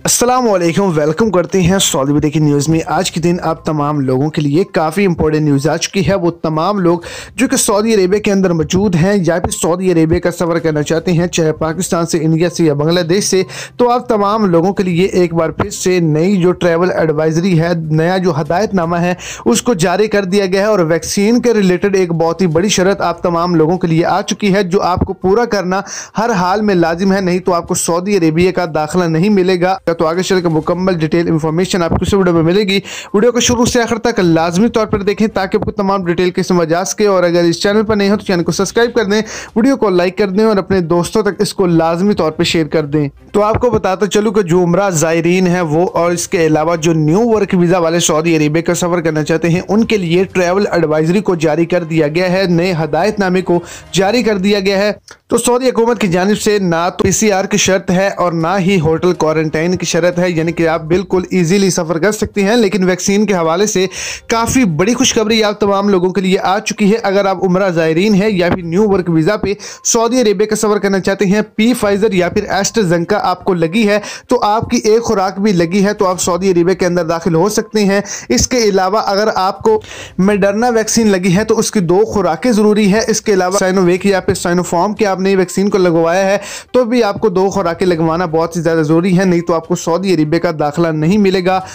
अस्सलामुअलैकुम, वेलकम करते हैं सऊदी वीडियो की न्यूज़ में। आज के दिन आप तमाम लोगों के लिए काफ़ी इंपॉर्टेंट न्यूज़ आ चुकी है। वो तमाम लोग जो कि सऊदी अरेबिया के अंदर मौजूद हैं या फिर सऊदी अरेबिया का सफ़र करना चाहते हैं, चाहे पाकिस्तान से, इंडिया से या बांग्लादेश से, तो आप तमाम लोगों के लिए एक बार फिर से नई जो ट्रैवल एडवाइजरी है, नया जो हदायतनामा है उसको जारी कर दिया गया है। और वैक्सीन के रिलेटेड एक बहुत ही बड़ी शर्त आप तमाम लोगों के लिए आ चुकी है, जो आपको पूरा करना हर हाल में लाजिम है, नहीं तो आपको सऊदी अरेबिया का दाखिला नहीं मिलेगा। तो आगे चल के मुकम्मल डिटेल इंफॉर्मेशन आपको इस वीडियो में मिलेगी। वीडियो को शुरू से आखिर तक लाजमी तौर पर देखें ताकि आपको तमाम डिटेल की समझ आ सके। और अगर इस चैनल पर नहीं हो तो चैनल को सब्सक्राइब कर दें, वीडियो को लाइक कर दें और अपने दोस्तों तक इसको लाजमी तौर पर शेयर कर दें। तो आपको बताता चलूँ कि जो उम्रा ज़ायरीन है वो और इसके अलावा जो न्यू वर्क वीज़ा वाले सऊदी अरेबिया का सफ़र करना चाहते हैं, उनके लिए ट्रैवल एडवाइजरी को जारी कर दिया गया है, नए हदायतनामे को जारी कर दिया गया है। तो सऊदी हुकूमत की जानिब से ना तो PCR की शर्त है और ना ही होटल क्वारंटाइन की शर्त है, यानी कि आप बिल्कुल इजीली सफ़र कर सकते हैं। लेकिन वैक्सीन के हवाले से काफ़ी बड़ी खुशखबरी आप तमाम लोगों के लिए आ चुकी है। अगर आप उम्रा ज़ायरीन है या फिर न्यू वर्क वीज़ा पे सऊदी अरेबिया का सफ़र करना चाहते हैं, फाइजर या फिर एस्ट्राज़ेनेका आपको लगी है, तो आपकी एक खुराक भी लगी है, तो आप सऊदी अरेबिया के अंदर दाखिल हो सकते हैं। इसके अलावा अगर आपको मॉडर्ना वैक्सीन लगी है तो उसकी 2 खुराकें ज़रूरी है। इसके अलावा साइनोवेक या फिर साइनोफार्म के आपने वैक्सीन को लगवाया है तो भी आपको 2 खुराकें लगवाना बहुत ही ज़्यादा ज़रूरी है, नहीं तो आपको सऊदी अरेबिया का दाखिला नहीं मिलेगा।